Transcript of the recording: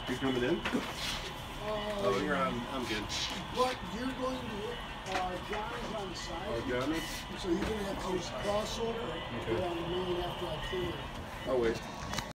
You coming in? Oh, you're on. I'm good. But you're going to, John's on site. Oh, Johnny? So you're going to have to use crossover. Okay. On the main after I clear. I'll wait.